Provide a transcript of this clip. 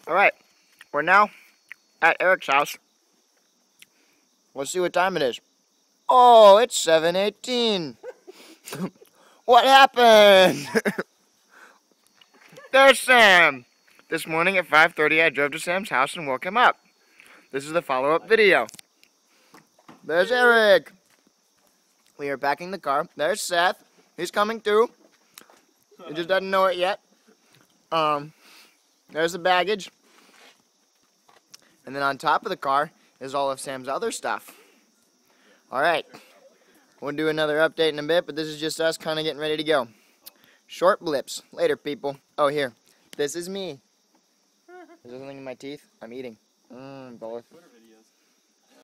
Alright, we're now at Eric's house. Let's see what time it is. Oh, it's 7:18. What happened? There's Sam. This morning at 5:30, I drove to Sam's house and woke him up. This is the follow-up video. There's Eric. We are packing the car. There's Seth. He's coming through. He just doesn't know it yet. There's the baggage. And then on top of the car is all of Sam's other stuff. Alright. We'll do another update in a bit, but this is just us kind of getting ready to go. Short blips. Later, people. Oh, here. This is me. Is there something in my teeth? I'm eating. Both.